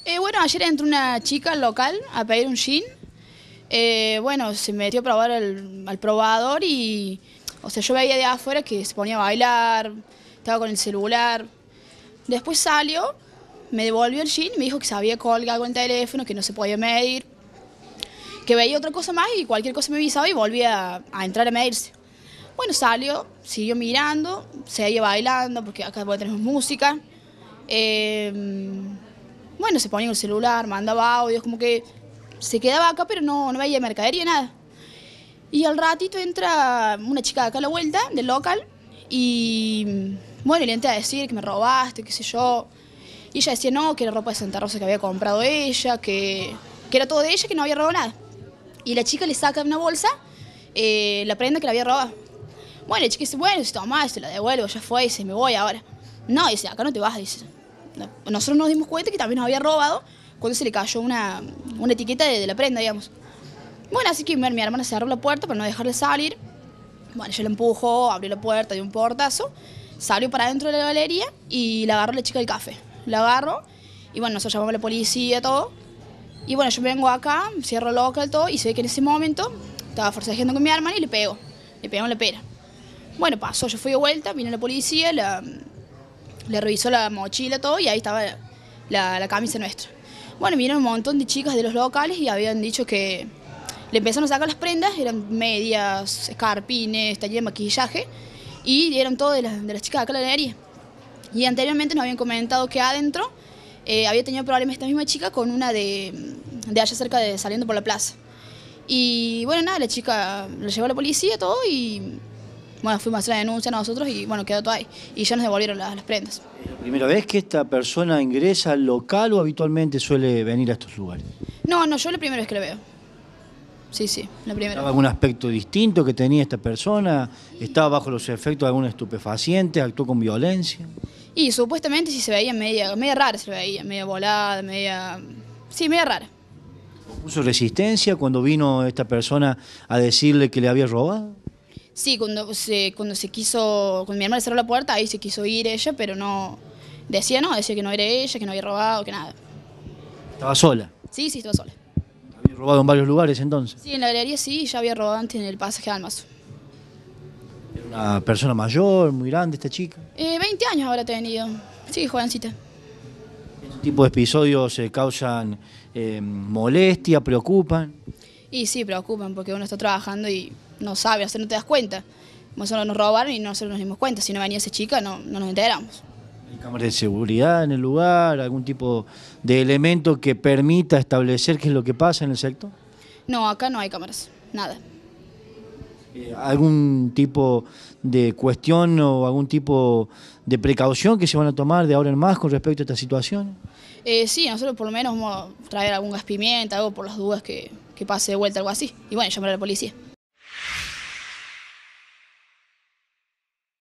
Bueno, ayer entró una chica al local a pedir un gin. Bueno, se metió a probar al probador y... O sea, yo veía de afuera que se ponía a bailar, estaba con el celular. Después salió, me devolvió el gin y me dijo que se había colgado el teléfono, que no se podía medir, que veía otra cosa más y cualquier cosa me avisaba y volvía a entrar a medirse. Bueno, salió, siguió mirando, seguía bailando, porque acá tenemos música. Bueno, se ponía en el celular, mandaba audios, como que se quedaba acá, pero no veía mercadería, nada. Y al ratito entra una chica de acá a la vuelta, del local, y bueno, le entra a decir que me robaste, qué sé yo. Y ella decía no, que era ropa de Santa Rosa que había comprado ella, que era todo de ella, que no había robado nada. Y la chica le saca de una bolsa la prenda que la había robado. Bueno, la chica dice, bueno, si tomás, se la devuelvo, ya fue, dice, me voy ahora. No, dice, acá no te vas, dice. Nosotros nos dimos cuenta que también nos había robado cuando se le cayó una etiqueta de la prenda, digamos. Bueno, así que mi hermana cerró la puerta para no dejarle salir. Bueno, yo la empujó, abrió la puerta, dio un portazo, salió para adentro de la galería y la agarró la chica del café. La agarró y bueno, nosotros llamamos a la policía, todo. Y bueno, yo vengo acá, cierro el local, todo, y se ve que en ese momento estaba forcejeando con mi hermana y le pegó en la pera. Bueno, pasó, yo fui de vuelta, vino la policía, le revisó la mochila, todo, y ahí estaba la camisa nuestra. Bueno, vinieron un montón de chicas de los locales y habían dicho que le empezaron a sacar las prendas, eran medias, escarpines, taller de maquillaje, y eran todo de las chicas de acá de la galería. Y anteriormente nos habían comentado que adentro había tenido problemas esta misma chica con una de allá cerca de saliendo por la plaza. Y bueno, nada, la chica la llevó a la policía, todo, y bueno, fuimos a hacer la denuncia nosotros y bueno, quedó todo ahí. Y ya nos devolvieron las prendas. ¿Es la primera vez que esta persona ingresa al local o habitualmente suele venir a estos lugares? No, yo es la primera vez que la veo. Sí, la primera. ¿Estaba algún aspecto distinto que tenía esta persona? ¿Estaba bajo los efectos de algún estupefaciente? ¿Actuó con violencia? Y supuestamente sí se veía media rara, se veía, media volada, sí, media rara. ¿Puso resistencia cuando vino esta persona a decirle que le había robado? Sí, cuando mi hermana cerró la puerta, ahí se quiso ir ella, pero decía que no era ella, que no había robado, que nada. ¿Estaba sola? Sí, estaba sola. ¿Había robado en varios lugares entonces? Sí, en la galería sí, ya había robado antes en el pasaje de Almazo. ¿Era una persona mayor, muy grande esta chica? 20 años habrá tenido, sí, jovencita. ¿Este tipo de episodios causan molestia, preocupan? Y sí, preocupan porque uno está trabajando y no sabe, no te das cuenta. Nosotros nos robaron y nosotros nos dimos cuenta. Si no venía esa chica, no nos enteramos. ¿Hay cámaras de seguridad en el lugar? ¿Algún tipo de elemento que permita establecer qué es lo que pasa en el sector? No, acá no hay cámaras, nada. ¿Algún tipo de cuestión o algún tipo de precaución que se van a tomar de ahora en más con respecto a esta situación? Sí, nosotros por lo menos vamos a traer algún gas pimienta, algo por las dudas que pase de vuelta, algo así. Y bueno, llamar a la policía.